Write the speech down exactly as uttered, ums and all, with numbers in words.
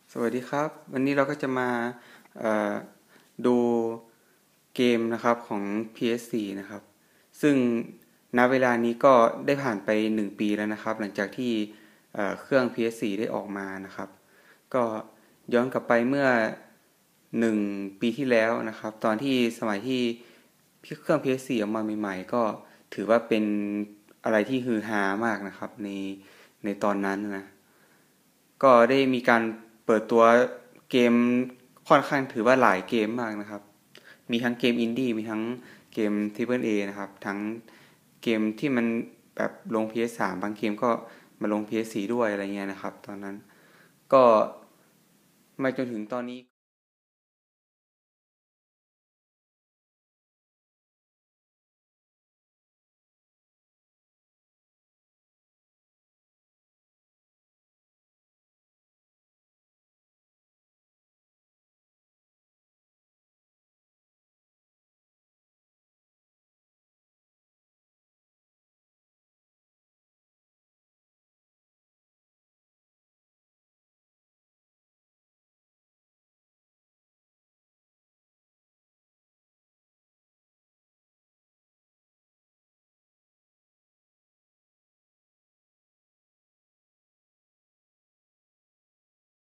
สวัสดีครับวันนี้เราก็จะมาเอ่อดูเกมนะครับของ พี เอส โฟร์ นะครับซึ่งณเวลานี้ก็ได้ผ่านไปหนึ่งปีแล้วนะครับหลังจากที่เอ่อเครื่อง พี เอส โฟร์ ได้ออกมานะครับก็ย้อนกลับไปเมื่อหนึ่งปีที่แล้วนะครับตอนที่สมัยที่เครื่อง พี เอส โฟร์ ออกมาใหม่ๆก็ถือว่าเป็นอะไรที่ฮือฮามากนะครับในในตอนนั้นนะ ก็ได้มีการเปิดตัวเกมค่อนข้างถือว่าหลายเกมมากนะครับ มีทั้งเกมอินดี้มีทั้งเกม Triple A นะครับ ทั้งเกมที่มันแบบลง พี เอส ทรี บางเกมก็มาลง พี เอส โฟร์ ด้วยอะไรเงี้ยนะครับตอนนั้น ก็มาจนถึงตอนนี้